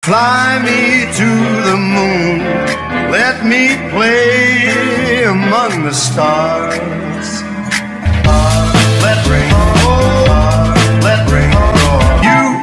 Fly me to the moon, let me play among the stars. Let rain roar, let rain roar. You.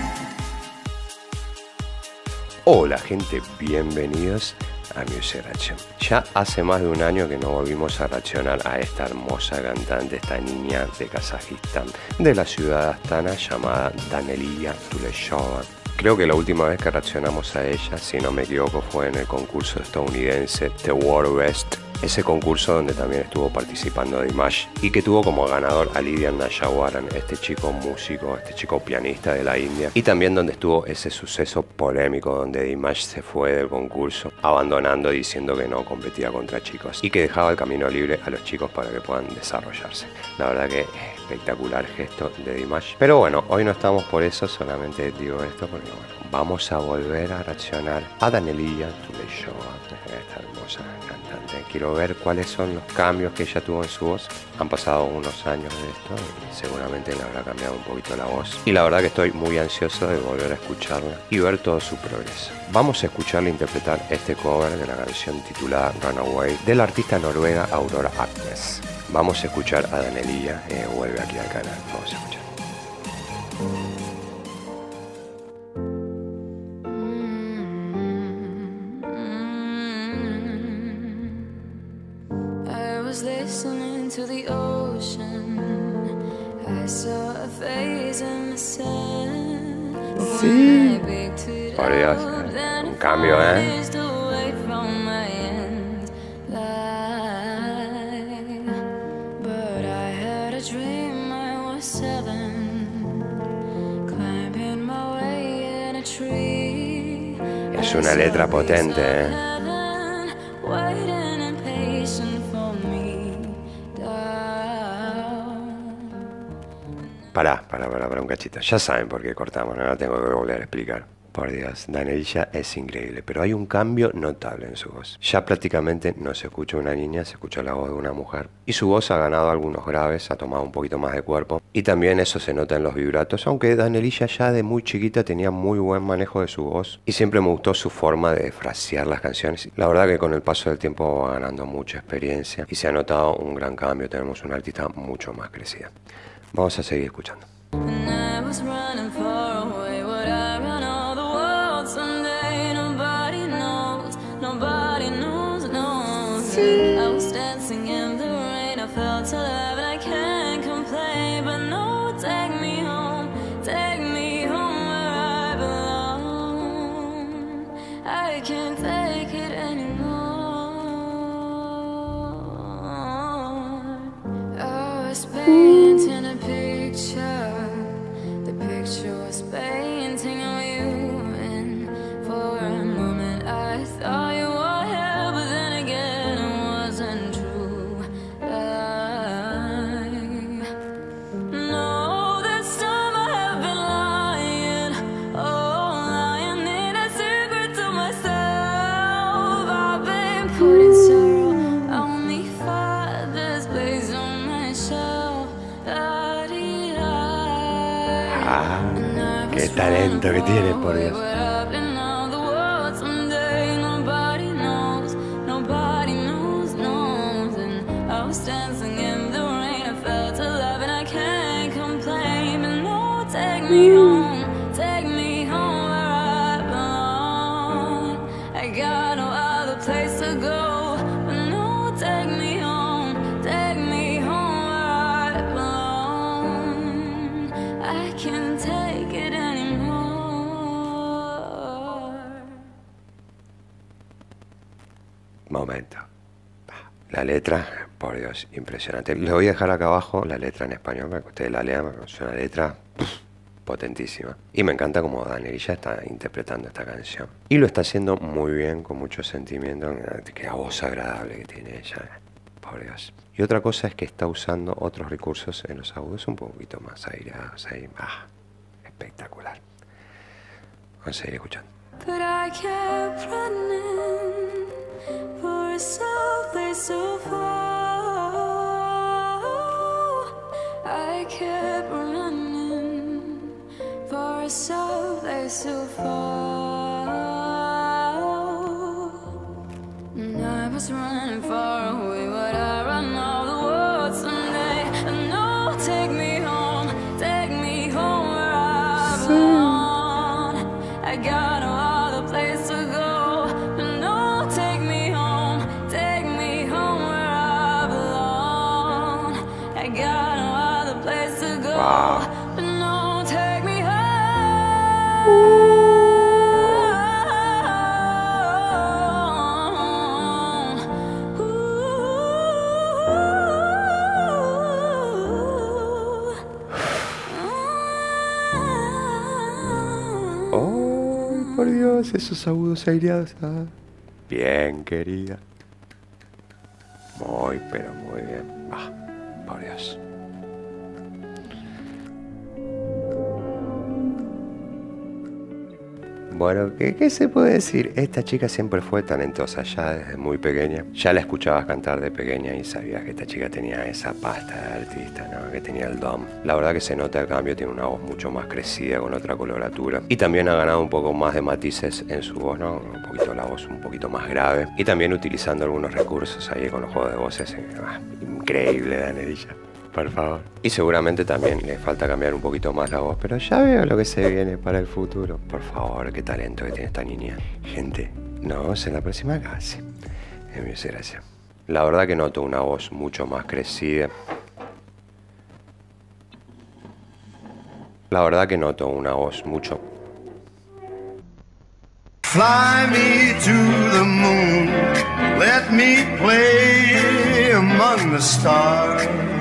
Hola gente, bienvenidos a Music Reaction. Ya hace más de un año que no volvimos a reaccionar a esta hermosa cantante, esta niña de Kazajistán, de la ciudad de Astana, llamada Daneliya Tuleshova. Creo que la última vez que reaccionamos a ella, si no me equivoco, fue en el concurso estadounidense The World Best. Ese concurso donde también estuvo participando Dimash y que tuvo como ganador a Lidian Nayawaran, este chico músico, este chico pianista de la India. Y también donde estuvo ese suceso polémico donde Dimash se fue del concurso abandonando, diciendo que no competía contra chicos y que dejaba el camino libre a los chicos para que puedan desarrollarse. La verdad que espectacular gesto de Dimash. Pero bueno, hoy no estamos por eso, solamente digo esto porque bueno, vamos a volver a reaccionar a Daneliya Tuleshova, esta hermosa cantante. Quiero ver cuáles son los cambios que ella tuvo en su voz. Han pasado unos años de esto y seguramente le habrá cambiado un poquito la voz. Y la verdad que estoy muy ansioso de volver a escucharla y ver todo su progreso. Vamos a escucharla interpretar este cover de la canción titulada Runaway de la artista noruega Aurora Agnes. Vamos a escuchar a Daneliya, vuelve aquí al canal. Vamos a escuchar. Listening to the ocean, I saw a face in the sun. Sí. Por Dios, un cambio, But I had a dream I was 7, climbing my way in a tree. Es una letra potente, Pará un cachito. Ya saben por qué cortamos, no la tengo que volver a explicar. Por Dios, Daneliya es increíble, pero hay un cambio notable en su voz. Ya prácticamente no se escucha una niña, se escucha la voz de una mujer. Y su voz ha ganado algunos graves, ha tomado un poquito más de cuerpo. Y también eso se nota en los vibratos, aunque Daneliya ya de muy chiquita tenía muy buen manejo de su voz. Y siempre me gustó su forma de frasear las canciones. La verdad que con el paso del tiempo va ganando mucha experiencia. Y se ha notado un gran cambio, tenemos una artista mucho más crecida. Vamos a seguir escuchando. Sí. I was dancing in the rain, I felt alive and I can't complain. But no, take me home where I belong. I can't take it anymore. I was painting a picture, the picture was painting on you. And for a moment I thought you were here, but then again it wasn't true. No, this time I have been lying. Oh, lying in a secret to myself. I've been putting sorrow on me, father's place on my shelf. Qué talento que tiene, por Dios. Dancing in the rain, I felt alive and I can't complain. But no, take me home where I belong. I got no other place to go. But no, take me home where I belong. I can't take it anymore. Momento. La letra, por Dios, impresionante. Les voy a dejar acá abajo la letra en español para que ustedes la lean. Es una letra potentísima. Y me encanta cómo Daneliya está interpretando esta canción. Y lo está haciendo muy bien, con mucho sentimiento. Qué voz agradable que tiene ella. Por Dios. Y otra cosa es que está usando otros recursos en los agudos un poquito más aireados. Ahí. Espectacular. Vamos a seguir escuchando. But I kept running for something so far. I kept running for something so far. just running far away, but I run all the world someday. And no, take me home where I belong. I got no other place to go. And no, take me home where I belong. I got no other place to go. Wow. But no, take me home. Oh, por Dios, esos agudos aireados. Ah. Bien, querida. Muy, pero muy bien. Ah, por Dios. Bueno, ¿qué se puede decir? Esta chica siempre fue talentosa, ya desde muy pequeña. Ya la escuchabas cantar de pequeña y sabías que esta chica tenía esa pasta de artista, ¿no? Que tenía el don. La verdad que se nota el cambio, tiene una voz mucho más crecida, con otra coloratura. Y también ha ganado un poco más de matices en su voz, ¿no? Un poquito la voz un poquito más grave. Y también utilizando algunos recursos ahí con los juegos de voces. Increíble, Danielilla. Por favor. Y seguramente también le falta cambiar un poquito más la voz, pero ya veo lo que se viene para el futuro. Por favor, qué talento que tiene esta niña. Gente, nos vemos en la próxima clase. Muchas gracias. La verdad que noto una voz mucho más crecida. La verdad que noto una voz mucho... Fly me to the moon, let me play among the stars.